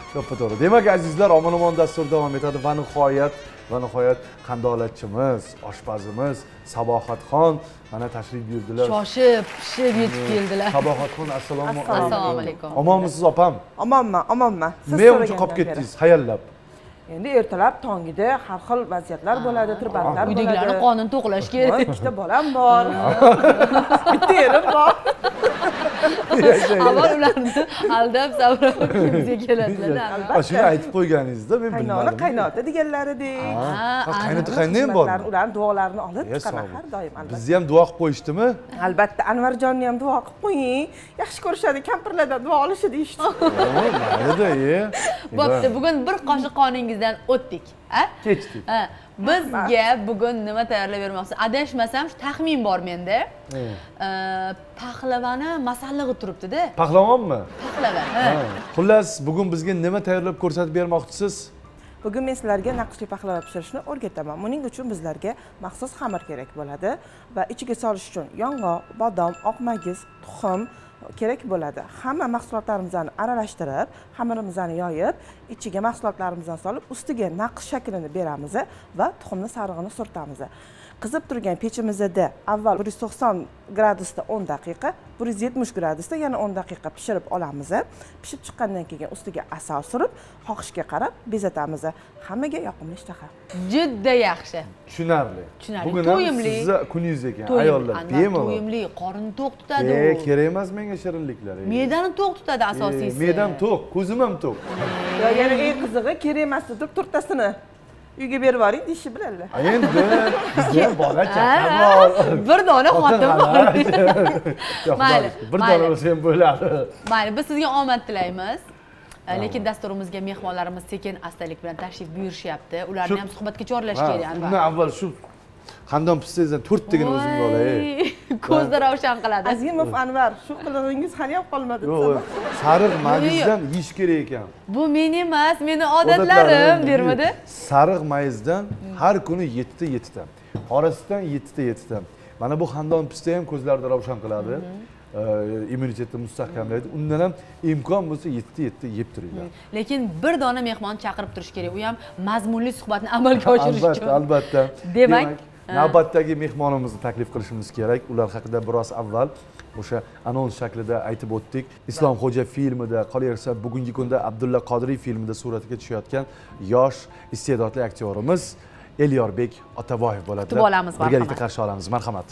To'g'ri. Demak, azizlar, omon-omon dastur davom etadi va nihoyat qandolatchimiz, oshpazimiz Sabohatxon mana tashrif buyurdilar. Shoshib, pishib yetib keldilar. Sabohatxon, assalomu alaykum. Omonmisiz opam? Omonman. Siz Men uncha qolib ketdingiz, hayallab. Endi ertalab tongida har xil vaziyatlar bo'ladi, tirbandlar bo'ladi. Uydagilarni qonun to'qlash kerak. Ikkita bolam bor. Bitta erim bor. Avval ularni aldab savrab kimga keladilar. Shuni aytib qo'yganingizda men bilmadim. Qaynota deganlaridek. Qaynota qaynem bor. Ularning duolarini olib chiqaman har doim albatta. Bizni ham duo qilib qo'yishdimi? Albatta, Anvarjonni ham duo qilib qo'ying. Yaxshi ko'rishadi, kampirlardan duo olishadi ishdi. Mayli-da, Bo'pti, bugun bir qoshiq qoningizdan o'tdik, ha? Kechdik. Bizga bugun nima tayyorlab bermoqsiz? Adashmasam, taxmin bor menda. Pahlavani masallig'i turibdi-da. Pahlavonmi? Pahlava, Xullas, bugun bizga nima tayyorlab ko'rsatib bermoqchisiz? Bugun men sizlarga naqshli pahlava pishirishni o'rgataman. Buning uchun bizlarga maxsus xamir kerak bo'ladi va ichiga solish uchun yong'oq, bodom, oq mayiz, tuxum kerak bo'ladi. Hamma mahsulotlarimizni aralashtirib, xamirimizni yoyib, ichiga mahsulotlarimizni solib, ustiga naqsh shaklini beramiz va tuxumni sarig'ini surtamiz. Qizib turgan pechimizda avval 190 gradusda 10 daqiqa, 170 gradusda yana 10 daqiqa pishirib olamiz. Pishib chiqqandan keyin ustiga asal surib, xohishga qarab bezatamiz. Hammaga yoqimli ishtaha. Juda yaxshi. Tushunarli. Bugun sizni kuningiz ekan, ayollar, bemalol. To'yimli, qorin to'q tutadi. Kerak emas menga shirinliklar. Me'dani to'q tutadi asosiysi. Me'dam to'q, ko'zim ham to'q. Yana eng qizig'i kerak emas deb to'rttasini uyga berib yuboring deyishi bilanlar. Endi bizga bola chaqa bor. Bir dona xotin bor. Mayli, bir dona bo'lsa ham bo'ladi. Mayli, biz sizga omad tilaymiz. Lekin dasturimizga mehmonlarimiz sekin astalik bilan tashrif buyurishyapti. Ularni ham suhbatga chorlash kerak. Undan avval shu qandon pissangizdan 4 tagini o'zimga olay. Ko'zni ravshan qiladi. Azimov Anvar, shu qilig'ingiz hali ham qolmadi. Yo'q, sariq mayizdan yeyish kerak ekan. Bu men emas, meni odatlarim dermidi? Sariq mayizdan har kuni 7 ta 7 ta. Orasidan 7 ta 7 ta. Mana bu qandon pista ham ko'zlarni ravshan qiladi. Immunitetni mustahkamlaydi. Undan ham imkon bo'lsa 7 ta 7 ta yeb turinglar. Lekin bir dona mehmon chaqirib turish kerak. U ham mazmunli suhbatni amalga oshirish uchun. Albatta. Demak, navbatdagi mehmonimizni taklif qilishimiz kerak. Ular haqida biroz avval o'sha anons shaklida aytib o'tdik. Islomxo'ja filmida, qolaversa bugungi kunda Abdulla Qodiriy filmida suratga tushayotgan yosh iste'dodli aktyorimiz Elyorbek Otaboyev bo'ladi. Kutib olamiz, marhamat. Birgalikda qarshi olamiz. Marhamat.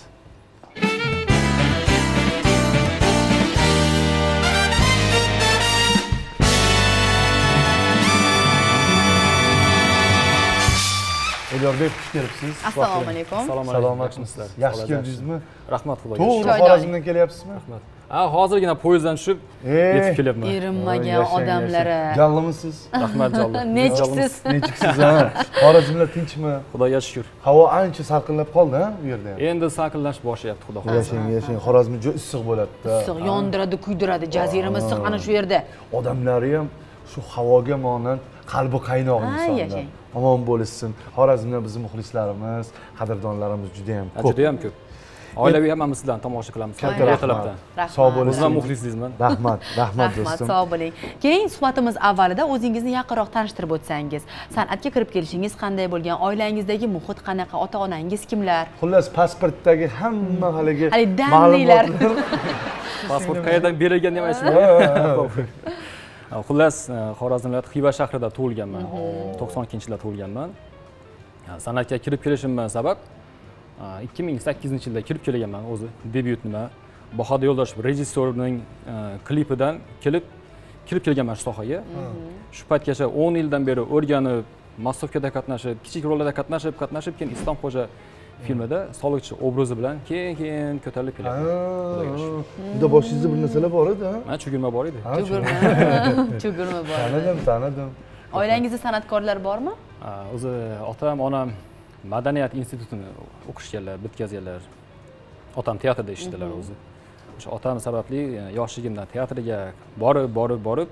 Elyorbek, xush kelibsiz. Assalomu alaykum. Salomatmisizlar. Yaxshi keldingizmi? Rahmat Xudoga. To'g'ri, Xorazmdan kelyapsizmi? Rahmat. Hozirgina poyezddan tushib yetib kelyapman. Erinmagan odamlari. Jallomisiz? Rahmat Jallo. Nechiksiz? Nechiksiz, ha? Xorazmlar tinchmi? Xudoga shukr. Havo ancha salqinlab qoldi, ha, bu yerda ham. Endi salqinlash boshlayapti, Xudo xohlasa. Yashang. Xorazm juda issiq bo'ladi-da. Issiq, yondiradi, kuydiradi. Jazirama issiq ana shu yerda. Odamlari ham shu havoga monand qalbi qaynoq insonlar. Omon bo'lishsin. Xorazmda bizning muxlislarimiz, qadrdonlarimiz juda ham ko'p. Juda ham ko'p. Oilaviy hammamiz bilan tomosha qilamiz. Ertalabdan. Sog' bo'linglar. O'zim muxlisingizman. Rahmat do'stim. Sog' bo'ling. Keyin suhbatimiz avvalida o'zingizni yaqinroq tanishtirib o'tsangiz, san'atga kirib kelishingiz qanday bo'lgan, oilangizdagi muhit qanaqa, ota-onangiz kimlar? Xullas, pasportdagi hamma haligi ma'lumotlar. Pasport qayerdan berilgan deb aytishim. Xullas, Xorazm viloyati Xiva shahrida tug'ilganman. 92-yilda tug'ilganman. San'atga kirib kelishimdan sabab 2008-yilda kirib kelganman o'zi debyutimda. Bahodir Yo'ldoshev rejissyorning klipidan kirib kelganman shu sohaga. Shu paytgacha 10 yildan beri o'rganib, massovkada qatnashib, kichik rollarda qatnashib, keyin Islomxo'ja filmida soliqchi obrazi bilan keyin ko'tarilib kelyapman. Unda boshingizda bir narsalar bor edi, ha? Mana chugurma bor edi. Chugurma bor. Tanidim. Oilangizda san'atkorlar bormi? O'zi otam, onam madaniyat institutini o'qishganlar, bitkazganlar. Otam teatrda ishlaydilar o'zi. O'sha otam sababli yoshligimdan teatrga borib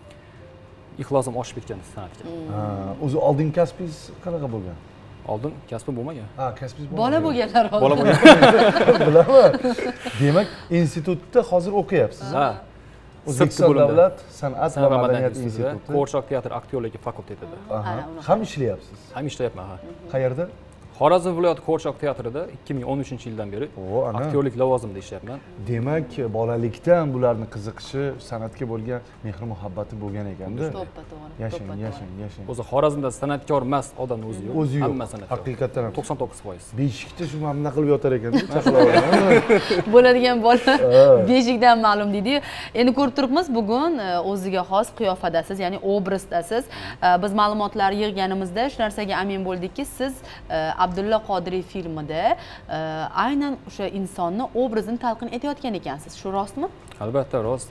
ixlosim oshib ketgan san'atga. O'zi oldingi kasbingiz qanaqa bo'lgan? Oldin kasbim bo'lmagan. Kasbingiz bo'lmagan. Bola bo'lganlar oldin. Bola bo'lgan. Bilaman. Demak, institutda hozir o'qiyapsiz. O'zbekiston davlat san'at va madaniyat instituti Qo'g'irchoq teatr aktyorligi fakultetida ham ishlayapsiz. ham ishlayapman. Qayerda? Xorazm viloyati Qo'g'irchoq teatrida 2013-yildan beri ana. aktyorlik lavozimida ishlayapman. Demak, bolalikdan bularni qiziqishi, san'atga bo'lgan mehr muhabbati bo'lgan ekanda. To'g'ri. Yashang, yashang, yashang. O'zi Xorazmda san'atkor emas odam o'zi yo'q. O'zi yo'q. Hamma san'atkor. Haqiqatan ham. 99%. Beshikda shu mana qilib yotar ekan-da, chaqaloq. Bo'ladigan bola beshikdan ma'lum deydi-yu. Endi ko'rib turibmiz, bugun o'ziga xos qiyofadasiz, ya'ni obrazdasiz. Biz ma'lumotlar yig'ganimizda shu narsaga amin bo'ldikki, siz Abdulla Qodiriy filmida aynan o'sha insonni obrazini talqin etayotgan ekansiz. Shu rostmi? Albatta rost.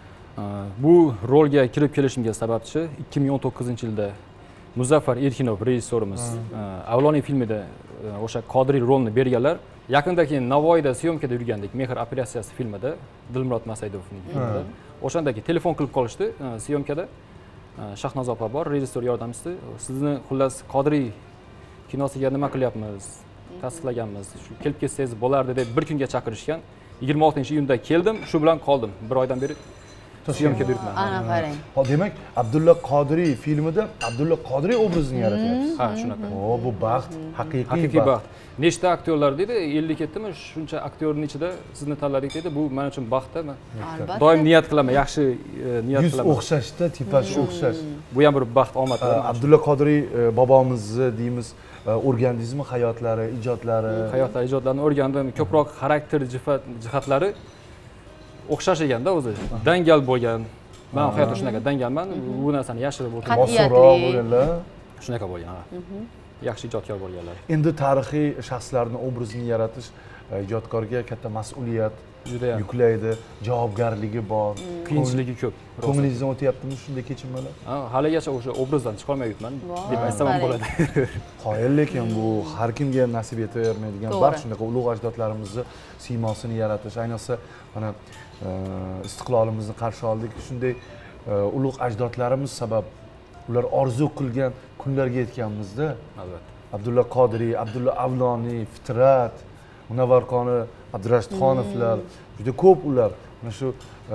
Bu rolga kirib kelishimga sababchi 2019-yilda Muzaffar Erkinov rejissyorimiz Avloniy filmida o'sha Qodiriy rolni berganlar. Yaqinda keyin Navoiyda syomkada yurgandik, Mehr operatsiyasi filmida, Dilmurod Masaydovning filmida. O'shandagi telefon qilib qolishdi syomkada. Shahnoza opa bor, rejissyor yordamchisi. Sizni xullas Qodiriy kinosiga nima qilyapmiz, tasdiqlaganmiz. Shu kelib ketsangiz bo'lardi deb bir kunga chaqirishgan. 26-iyunda keldim, shu bilan qoldim. Bir oydan beri syomkada yuribman. Ana qarang. Demak, Abdulla Qodiriy filmida Abdulla Qodiriy obrazini yaratyapsiz. Ha, shunaqa. Bu baxt, haqiqiy baxt. Nechta aktyorlar dedi, 50 ketdimi, shuncha aktyorning ichida sizni tanladik dedi. Bu men uchun baxt-da. Albatta. Doim niyat qilaman, yaxshi niyat yuz qilaman. o'xshashda, tipaj o'xshash. Bu ham bir baxt, omad. Abdulla Qodiriy bobomizni deymiz, o'rgandingizmi hayotlari, ijodlari? Hayotlari, ijodlarini o'rgandim. Ko'proq xarakter jihatlari o'xshash ekanda o'zi. Dangal bo'lgan. Men hayotda shunaqa dangalman. Bu narsani yashirib o'tirib, osonroq bo'lganlar. shunaqa bo'lgan. Yaxshi ijodkor bo'lganlar. Endi tarixiy shaxslarning obrazini yaratish ijodkorga katta mas'uliyat yuklaydi, javobgarligi bor, qiyinchiligi ko'p. ko'nglingizdan o'tyaptimi shunday kechimlar? Haligacha o'sha obrazdan chiqolmayapman deb aytsam ham bo'ladi. Qoyil, lekin bu har kimga nasib etavermaydigan baxt, shunaqa ulug' ajdodlarimizni siymosini yaratish, ayniqsa mana istiqlolimizni qarshi oldik, shunday ulug' ajdodlarimiz sabab ular orzu qilgan kunlarga yetganmizda. Albatta. Abdulla Qodiriy, Abdulla Avloniy, Fitrat, Munavvarxoni Abdurashidxonovlar, juda ko'p ular mana shu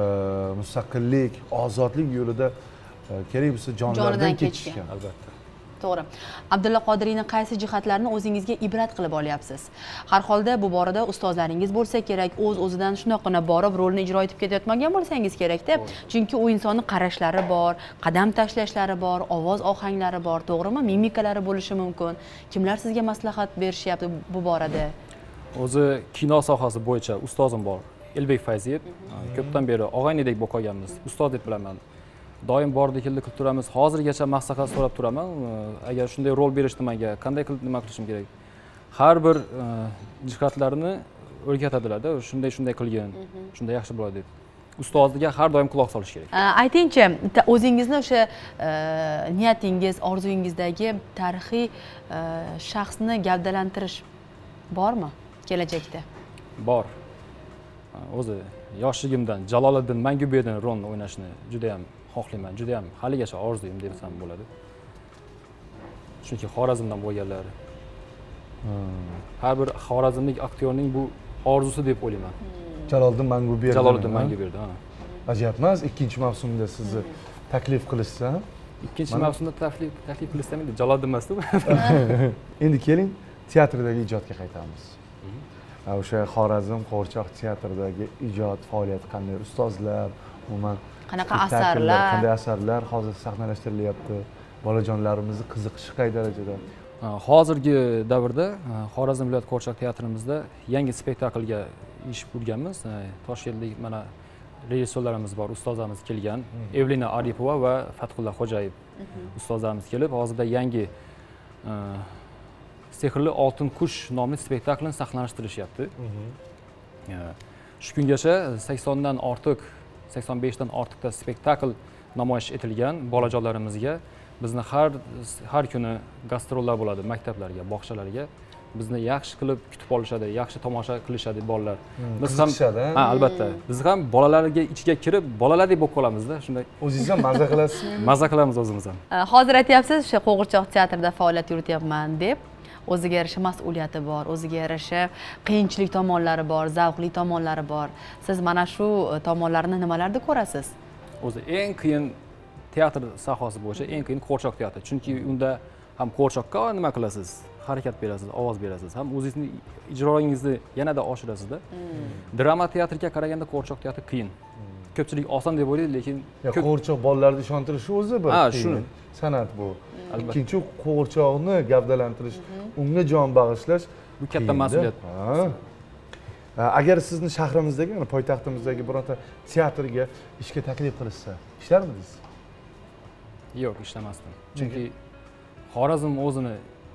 mustaqillik, ozodlik yo'lida kerak bo'lsa jonlaridan kechishgan. Albatta. To'g'ri. Abdulla Qodiriyning qaysi jihatlarini o'zingizga ibrat qilib olyapsiz? Har holda bu borada ustozlaringiz bo'lsa kerak, o'z-o'zidan shunaqana borib rolni ijro etib ketayotmagan bo'lsangiz kerak-da. Chunki u insonning qarashlari bor, qadam tashlashlari bor, ovoz ohanglari bor, to'g'rimi? Mimikalari bo'lishi mumkin. Kimlar sizga maslahat berishyapti bu borada? O'zi kino sohasi bo'yicha ustozim bor, Elbek Fayziyev. Ko'pdan beri og'aynidek bo'lib qolganmiz. Ustoz deb bilaman. Doim bordi keldi qilib turamiz. Hozirgacha maslahat so'rab turaman. Agar shunday rol berishdi menga, qanday qilib nima qilishim kerak? Har bir jihatlarini o'rgatadilar-da, shunday qilgin, shunday yaxshi bo'ladi deb. Ustoziga har doim quloq solish kerak. Aytingchi, o'zingizni o'sha niyatingiz, orzuyingizdagi tarixiy shaxsni gavdalantirish bormi kelajakda? Bor. O'zi yoshligimdan Jaloliddin Manguberdi rolini o'ynashni juda ham xohlayman, juda ham haligacha orzuyim desam bo'ladi. Chunki Xorazmdan bo'lganlar. Har bir xorazmlik aktyorning bu orzusi deb o'ylayman. Jaloliddin Manguberdi. Jaloliddin Manguberdi, ha. Ajab emas, ikkinchi mavsumda sizni taklif qilishsa. Ikkinchi mavsumda taklif qilishsam edi, Jaloliddin emasdi. Endi keling, teatrdagi ijodga qaytamiz. O'sha Xorazm Qo'g'irchoq teatridagi ijod faoliyati qanday, ustozlar, umuman qanaqa asarlar, qanday asarlar hozir sahnalashtiryapti, bolajonlarimizni qiziqishi qay darajada? Hozirgi davrda Xorazm viloyat Qo'g'irchoq teatrimizda yangi spektaklga ish qurganmiz. Toshkentlik mana rejissyorlarimiz bor, ustozlarimiz kelgan, Evlina Aripova va Fathulla Xo'jayev ustozlarimiz kelib, hozirda yangi Sehrli oltin qush nomli spektaklni sahnalashtirishyapti. Shu kungacha 80dan ortiq, 85dan ortiqta spektakl namoyish etilgan bolajonlarimizga. Bizni har kuni gastrollar bo'ladi maktablarga, bog'chalarga. Bizni yaxshi qilib kutib olishadi, yaxshi tomosha qilishadi bolalar. Biz ham albatta, biz ham bolalarga ichiga kirib, bolalardek bo'lib qolamiz-da, shunday. O'zingiz ham maza qilasizmi? Maza qilamiz o'zimiz ham. Hozir aytyapsiz, o'sha Qo'g'irchoq teatrida faoliyat yurityapman deb. O'ziga yarasha mas'uliyati bor, o'ziga yarasha qiyinchilik tomonlari bor, zavqli tomonlari bor. Siz mana shu tomonlarni nimalarda ko'rasiz? o'zi eng qiyin teatr sohasi bo'yicha eng qiyin qo'rchoq teatri. Chunki unda ham qo'rchoqqa nima qilasiz? Harakat berasiz, ovoz berasiz, ham o'zingizni ijroingizni yanada oshirasiz-da. Drama teatriga qaraganda qo'rchoq teatri qiyin. Ko'pchilik oson deb o'ylaydi, lekin qo'rchoq bolalarni ishontirishi o'zi bir shuni san'at bu. Ikkinchi qo'rchoqni gavdalantirish, unga jon bag'ishlash bu katta mas'uliyat. Agar sizni shahrimizdagi, ya'ni poytaxtimizdagi bironta teatrga ishga taklif qilishsa, ishlarmidingiz? Yo'q, ishlamasdim. Chunki Xorazm o'zini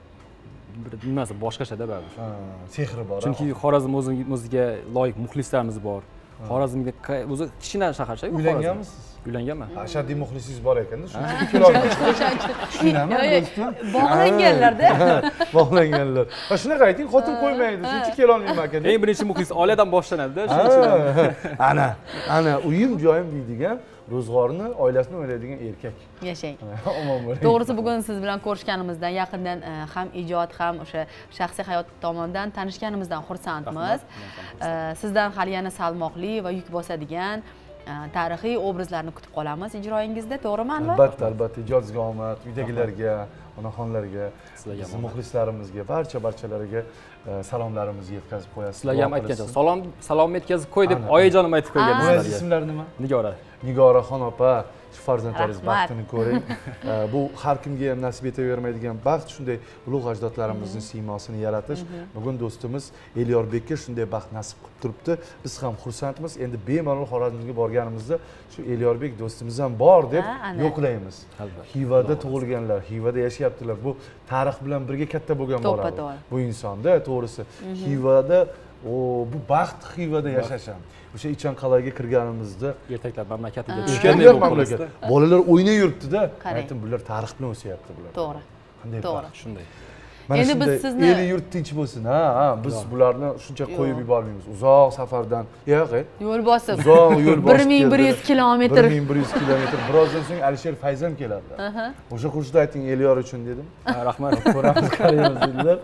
bir nimasi boshqacha-da baribir. Sehri bor. Chunki Xorazm o'ziga loyiq muxlislarimiz bor. Xorazmga o'zi kichkina shaharcha. Uylanganmisiz? Uylanganman. Ashaddiy muxlisingiz bor ekanda, shuning uchun kela olmaysiz. Tushunaman do'stim. Bog'langanlarda. Bog'langanlar. Ha shunaqa ayting, xotin qo'ymaydi, shuning uchun kela olmayman ekan. Eng birinchi muxlis oiladan boshlanadi-da, shuning uchun. Ana uyim joyim deydigan, ro'zg'orni, oilasini o'ylaydigan erkak. Yashang. Omon bo'ling. To'g'risi bugun siz bilan ko'rishganimizdan, yaqindan ham ijod, ham o'sha shaxsiy hayot tomonidan tanishganimizdan xursandmiz. Sizdan hali yana salmoqli va yuk bosadigan tarixiy obrazlarni kutib qolamiz ijroingizda, to'g'rimi Anvar? Albatta, ijodingizga omad, uydagilarga, onaxonlarga, bizning muxlislarimizga, barchalariga salomlarimizni yetkazib qo'yasiz. Sizlarga ham aytgancha, salom yetkazib qo'y deb oyijonim aytib qo'ygan sizlarga. Ismlari nima? Nigoraxon opa, shu farzandlaringiz baxtini ko'ring. Bu har kimga ham nasib etavermaydigan baxt, shunday ulug' ajdodlarimizning siymosini yaratish. Bugun do'stimiz Elyorbekka shunday baxt nasib qilib turibdi. Biz ham xursandmiz. Endi bemalol Xorazmga borganimizda shu Elyorbek do'stimiz ham bor deb yo'qlaymiz. Xivada tug'ilganlar, Xivada yashayaptilar. Bu tarix bilan birga katta bo'lgan bo'ladi. Bu insonda to'g'risi Xivada bu baxt Xivada yashash ham. O'sha Ichanqal'aga kirganimizda ertaklar mamlakatiga tushganday mamlakat. Bolalar o'ynay yuribdi-da. Aytim bular tarix bilan o'syapti bular. To'g'ri. Qanday to'g'ri. Shunday. Endi biz sizni eli yurt tinch bo'lsin. Biz bularni shuncha qo'yib yubormaymiz. Uzoq safardan. Yo'q, yo'l bosib. Uzoq yo'l bosib. 1100 kilometr. 1100 kilometr. Birozdan so'ng Alisher Fayzam keladi. O'sha qo'shiqda ayting Elyor uchun dedim. Rahmat. Ko'ramiz, qaraymiz dedilar.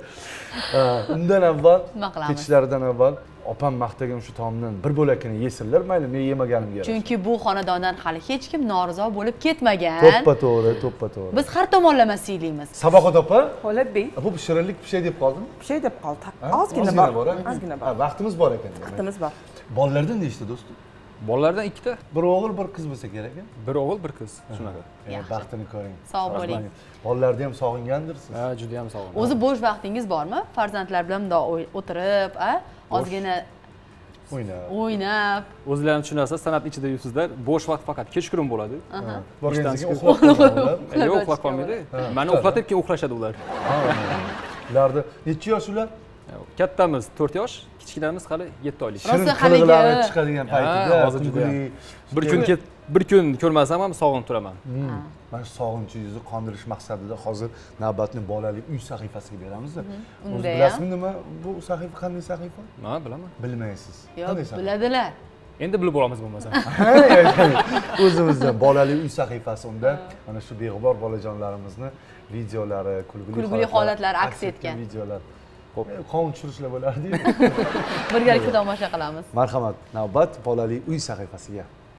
Undan avval, ketishlaridan avval opam maqtagan shu taomdan bir bo'lakini yesinlar, mayli, men yemaganim kerak. Chunki bu xonadondan hali hech kim norizo bo'lib ketmagan. To'ppa-to'g'ri. Biz har tomonlama siylaymiz. Saboqat opa, Holatbek. bu shirinlik pishay deb qoldimi? Pishay deb qoldi. Ozgina bor. Ozgina bor. Vaqtimiz bor ekan. Vaqtimiz bor. Bolalardan nechta do'stim? Bolalardan ikkita. Bir o'g'il, bir qiz bo'lsa kerak. Bir o'g'il, bir qiz. Shunaqa. Baxtini ko'ring. Sog' bo'ling. Bolalarni ham sog'ingandirsiz. Ha, juda ham sog'ingan. O'zi bo'sh vaqtingiz bormi? Farzandlar bilan bundoq o'tirib, ozgina o'ynab. O'zlaringiz tushunasiz, san'at ichida yursizlar. Bo'sh vaqt faqat kechqurun bo'ladi. Yo'q, uxlab qolmaydi. Meni uxlatib keyin uxlashadi ular. Ularda necha yosh ular? Kattamiz 4 yosh, kichkinamiz hali 7 oylik. Shirin qiliqlari chiqadigan paytida hozir juda bir kun ko'rmasam ham sog'inib turaman. Mana shu sog'inchingizni qondirish maqsadida hozir navbatni bolalik uy sahifasiga beramiz. O'zi bilasizmi nima bu sahifa, qanday sahifa? Ha, bilaman. Bilmaysiz. Yo'q, biladilar. Endi bilib olamiz bo'lmasa. O'zimizda bolalik uy sahifasi, unda mana shu beg'ubor bolajonlarimizni videolari, kulguli holatlari aks etgan videolar. Qovun tushirishlar bo'lardi. Birgalikda tomosha qilamiz. Marhamat, navbat bolalik uy sahifasiga.